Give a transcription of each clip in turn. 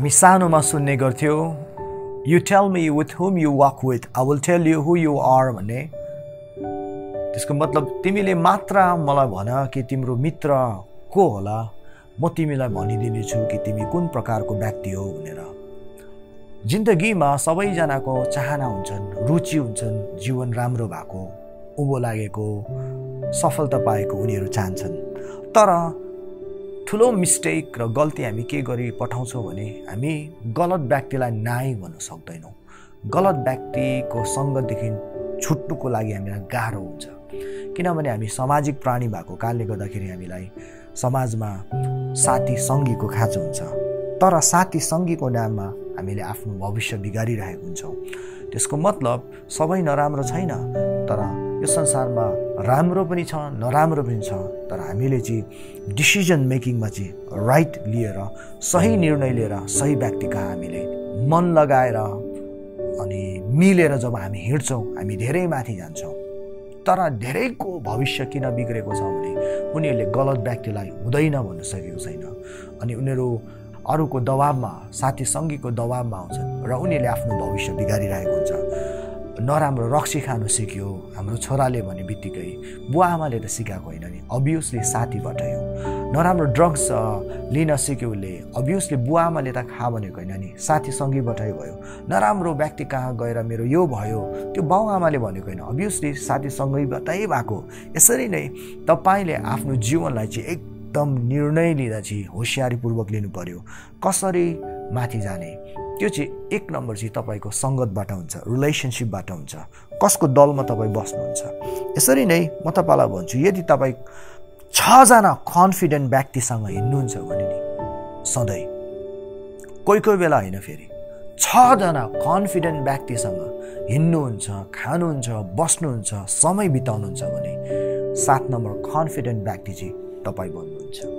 हामी सानोमा सुन्ने गर्थ्यौ You tell me with whom you walk with, I will tell you who you are भन्ने। त्यसको मतलब तिमीले मात्र मलाई भन कि तिम्रो मित्र को होला, म तिमीलाई भनिदिनेछु कि तिमी कुन प्रकारको व्यक्ति हो भनेर। जिन्दगीमा सबैजनाको चाहना हुन्छन्, रुचि हुन्छन्, जीवन राम्रो भएको, उँभो लागेको, सफलता पाएको उनीहरू चाहन्छन्। तर ठुलो मिस्टेक र गल्ती हामी के गरी पठाउँछौँ भने हामी गलत व्यक्तिलाई नाइ भन्न सक्दैनौँ। गलत व्यक्तिको सङ्गतदेखि छुट्नुको लागि हामीलाई गाह्रो हुन्छ, किनभने हामी सामाजिक प्राणी भएको कारणले गर्दाखेरि हामीलाई समाजमा साथी सङ्गीको खाँचो हुन्छ। तर साथी सङ्गीको नाममा हामीले आफ्नो भविष्य बिगारिरहेको हुन्छौँ। त्यसको मतलब सबै नराम्रो छैन, तर यो संसारमा राम्रो पनि छ, नराम्रो पनि छ। तर हामीले चाहिँ डिसिजन मेकिङमा चाहिँ राइट लिएर, सही निर्णय लिएर, सही व्यक्ति कहाँ हामीले मन लगाएर अनि मिलेर जब हामी हिँड्छौँ, हामी धेरै माथि जान्छौँ। तर धेरैको भविष्य किन बिग्रेको छ भने उनीहरूले गलत व्यक्तिलाई हुँदैन भन्न सकेको छैन, अनि उनीहरू अरूको दबावमा, साथी सङ्गीको दबावमा आउँछन् र उनीहरूले आफ्नो भविष्य बिगारिरहेको हुन्छ। नराम्रो रक्सी खानु सिक्यो हाम्रो छोराले भने बित्तिकै बुवा आमाले त सिकाएको होइन नि, अभियसली साथीबाट हो। नराम्रो ड्रग्स लिन सिक्यो उसले, अभियसली बुवा आमाले त खा भनेको होइन नि, साथी सङ्गीबाटै भयो। नराम्रो व्यक्ति कहाँ गएर मेरो यो भयो, त्यो बाउ आमाले भनेको होइन, अभियसली साथी सङ्गीबाटै भएको। यसरी नै तपाईँले आफ्नो जीवनलाई चाहिँ एकदम निर्णय लिँदा चाहिँ होसियारीपूर्वक लिनु पर्यो। कसरी माथि जाने त्यो चाहिँ एक नम्बर चाहिँ तपाईँको सङ्गतबाट हुन्छ, रिलेसनसिपबाट हुन्छ, कसको दलमा तपाईँ बस्नुहुन्छ। यसरी नै म तपाईँलाई भन्छु, यदि तपाईँ 6 जना कन्फिडेन्ट व्यक्तिसँग हिँड्नुहुन्छ भने नि सधैँ, कोही कोही बेला होइन, फेरि 6 जना कन्फिडेन्ट व्यक्तिसँग हिँड्नुहुन्छ, खानुहुन्छ, बस्नुहुन्छ, समय बिताउनुहुन्छ भने 7 नम्बर कन्फिडेन्ट व्यक्ति चाहिँ तपाईँ बन्नुहुन्छ।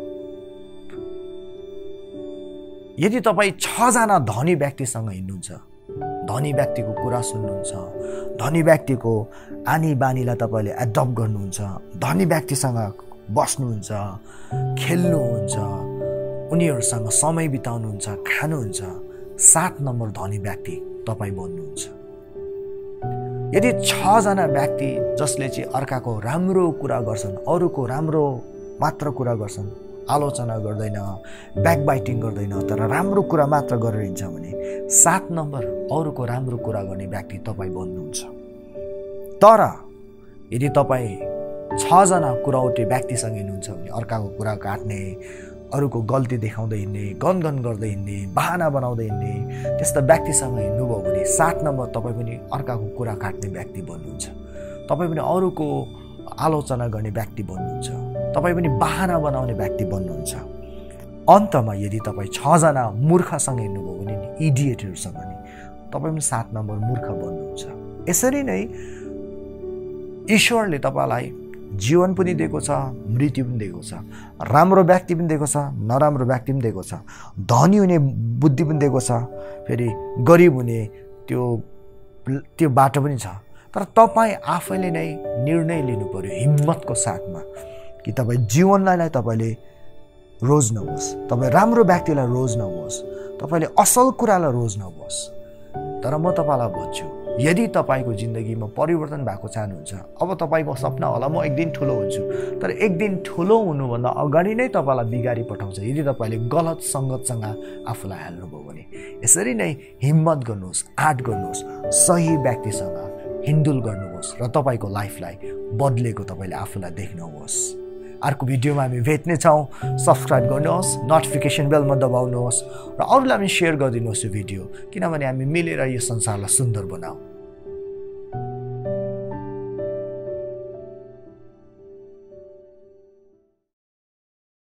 यदि तपाईँ 6 जना धनी व्यक्तिसँग हिँड्नुहुन्छ, धनी व्यक्तिको कुरा सुन्नुहुन्छ, धनी व्यक्तिको आनी बानीलाई तपाईँले एडप्ट गर्नुहुन्छ, धनी व्यक्तिसँग बस्नुहुन्छ, खेल्नुहुन्छ, उनीहरूसँग समय बिताउनुहुन्छ, खानुहुन्छ, 7 नम्बर धनी व्यक्ति तपाईँ बन्नुहुन्छ। यदि 6 जना व्यक्ति जसले चाहिँ अर्काको राम्रो कुरा गर्छन्, अरूको राम्रो मात्र कुरा गर्छन्, आलोचना गर्दैन, ब्याकबाइटिङ गर्दैन, तर राम्रो कुरा मात्र गरेर हिँड्छ भने 7 नम्बर अरूको राम्रो कुरा गर्ने व्यक्ति तपाईँ बन्नुहुन्छ। तर यदि तपाईँ 6 जना कुराउटे व्यक्तिसँग हिँड्नुहुन्छ भने अर्काको कुरा काट्ने, अरूको गल्ती देखाउँदै हिँड्ने, गनगन गर्दै हिँड्ने, बहाना बनाउँदै हिँड्ने, त्यस्ता व्यक्तिसँग हिँड्नुभयो भने 7 नम्बर तपाईँ पनि अर्काको कुरा काट्ने व्यक्ति बन्नुहुन्छ। तपाईँ पनि अरूको आलोचना गर्ने व्यक्ति बन्नुहुन्छ, तपाईँ पनि बहाना बनाउने व्यक्ति बन्नुहुन्छ। अन्तमा यदि तपाईँ 6 जना मूर्खसँग हिँड्नुभयो भने नि, इडियटहरूसँग नि, तपाईँ पनि 7 नम्बर मूर्ख बन्नुहुन्छ। यसरी नै ईश्वरले तपाईँलाई जीवन पनि दिएको छ, मृत्यु पनि दिएको छ, राम्रो व्यक्ति पनि दिएको छ, नराम्रो व्यक्ति पनि दिएको छ, धनी हुने बुद्धि पनि दिएको छ, फेरि गरिब हुने त्यो बाटो पनि छ। तर तपाईँ आफैले नै निर्णय लिनु पर्यो हिम्मतको साथमा कि तपाईँ जीवनलाई तपाईँले रोज नहोस्, तपाईँ राम्रो व्यक्तिलाई रोज नहोस्, तपाईँले असल कुरालाई रोज नहोस्। तर म तपाईँलाई भन्छु, यदि तपाईँको जिन्दगीमा परिवर्तन भएको चाहनुहुन्छ, अब तपाईँको सपना होला म एक दिन ठुलो हुन्छु, तर एक दिन ठुलो हुनुभन्दा अगाडि नै तपाईँलाई बिगारी पठाउँछ यदि तपाईँले गलत सङ्गतसँग आफूलाई हाल्नुभयो भने। यसरी नै हिम्मत गर्नुहोस्, आँट गर्नुहोस्, सही व्यक्तिसँग हिँडुल गर्नुहोस् र तपाईँको लाइफलाई बदलेको तपाईँले आफूलाई देख्नुहोस्। अर्को भिडियोमा हामी भेट्नेछौँ। सब्सक्राइब गर्नुहोस्, नोटिफिकेसन बेलमा दबाउनुहोस् र अरूलाई पनि सेयर गरिदिनुहोस् यो भिडियो, किनभने हामी मिलेर यो संसारलाई सुन्दर बनाऊ।